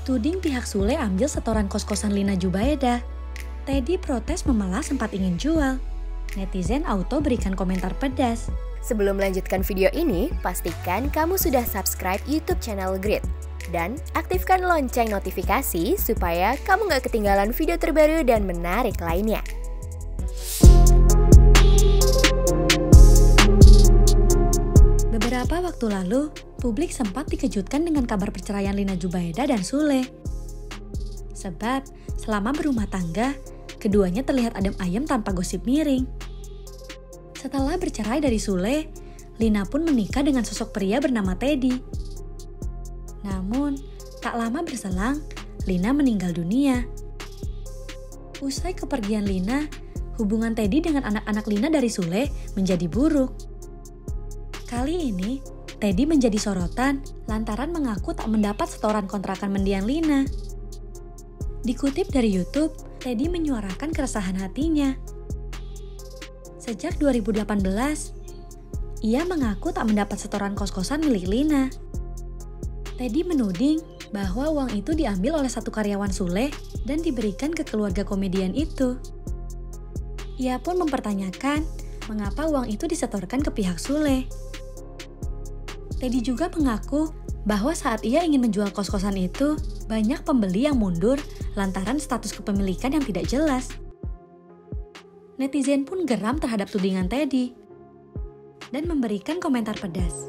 Tuding pihak Sule ambil setoran kos-kosan Lina Jubaedah. Teddy protes memelas sempat ingin jual. Netizen auto berikan komentar pedas. Sebelum melanjutkan video ini, pastikan kamu sudah subscribe YouTube channel Grit. Dan aktifkan lonceng notifikasi supaya kamu gak ketinggalan video terbaru dan menarik lainnya. Beberapa waktu lalu, publik sempat dikejutkan dengan kabar perceraian Lina Jubaedah dan Sule. Sebab, selama berumah tangga, keduanya terlihat adem ayem tanpa gosip miring. Setelah bercerai dari Sule, Lina pun menikah dengan sosok pria bernama Teddy. Namun, tak lama berselang, Lina meninggal dunia. Usai kepergian Lina, hubungan Teddy dengan anak-anak Lina dari Sule menjadi buruk. Kali ini, Teddy menjadi sorotan lantaran mengaku tak mendapat setoran kontrakan mendiang Lina. Dikutip dari YouTube, Teddy menyuarakan keresahan hatinya. Sejak 2018, ia mengaku tak mendapat setoran kos-kosan milik Lina. Teddy menuding bahwa uang itu diambil oleh satu karyawan Sule dan diberikan ke keluarga komedian itu. Ia pun mempertanyakan mengapa uang itu disetorkan ke pihak Sule. Teddy juga mengaku bahwa saat ia ingin menjual kos-kosan itu, banyak pembeli yang mundur lantaran status kepemilikan yang tidak jelas. Netizen pun geram terhadap tudingan Teddy dan memberikan komentar pedas.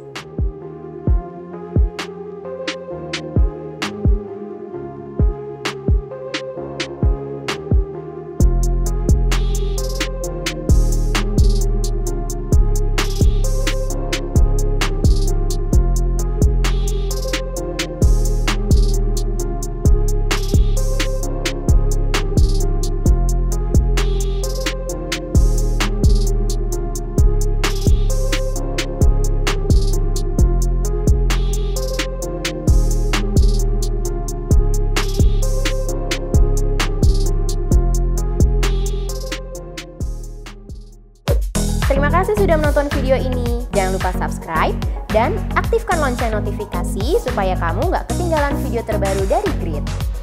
Terima kasih sudah menonton video ini. Jangan lupa subscribe dan aktifkan lonceng notifikasi supaya kamu nggak ketinggalan video terbaru dari Grit.